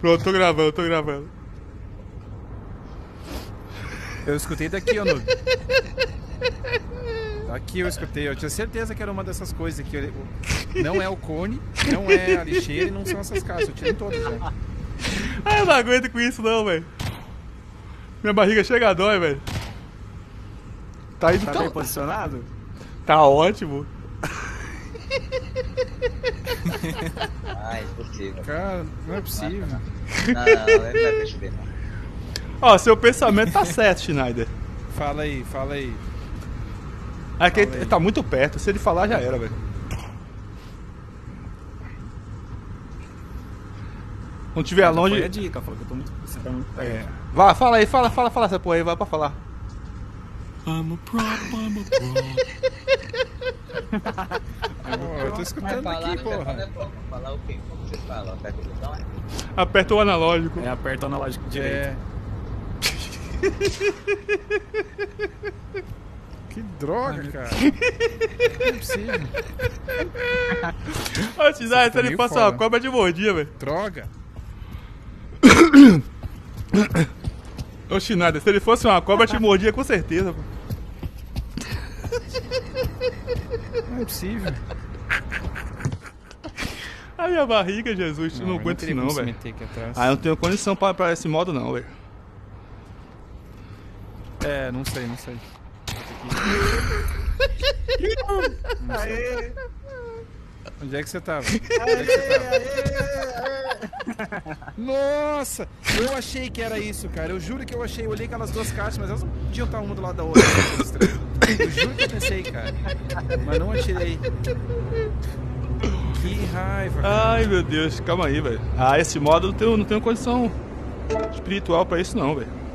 Pronto, tô gravando, tô gravando. Eu escutei daqui, ô Noob. Daqui eu escutei, eu tinha certeza que era uma dessas coisas aqui. Não é o cone, não é a lixeira e não são essas caixas. Eu tirei todas já. Ah, eu não aguento com isso não, velho. Minha barriga chega a dói, velho. Tá indo Tá bem posicionado? Tá ótimo. Ah, impossível. Cara, não é possível. Não, ele não vai perceber, não. Ó, seu pensamento tá certo, Schneider. Fala aí, fala aí. É que Fala ele aí. tá muito perto, se ele falar já era, velho. Quando tiver longe. Foi a dica, falou que eu tô muito. Você tá muito perto. É. Vai, fala aí, fala essa porra aí, vai pra falar. I'm a prop. Eu tô escutando aqui, porra. Falar o quê? Como vocês falam? Aperta o botão, é? Aperta o analógico. É, aperta o analógico direito. É. Que droga, cara. Não é possível. Ô, Schneider, se ele meio passa foda. uma cobra de mordida, velho. Droga. Ô, Schneider, se ele fosse uma cobra, te mordia com certeza, pô. Não é possível. A minha barriga, Jesus, não aguento isso não, velho. Meter aqui atrás. Ah, eu não tenho condição pra esse modo não, velho. É, não sei. Aê! Onde é que você tava? Onde é que você tava? Nossa! Eu achei que era isso, cara. Eu juro que eu achei. Eu olhei aquelas duas caixas, mas elas não podiam estar uma do lado da outra. Eu juro que eu pensei, cara. Mas não atirei. Que raiva, cara. Ai, meu Deus, calma aí, velho. Ah, esse modo eu não tenho condição espiritual pra isso não, velho.